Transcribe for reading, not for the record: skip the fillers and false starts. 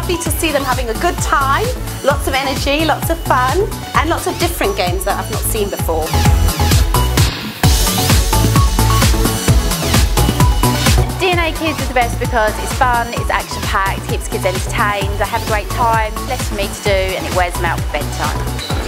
lovely to see them having a good time, lots of energy, lots of fun, and lots of different games that I've not seen before. DNA Kids is the best because it's fun, it's action-packed, keeps kids entertained, they have a great time, less for me to do, and it wears them out for bedtime.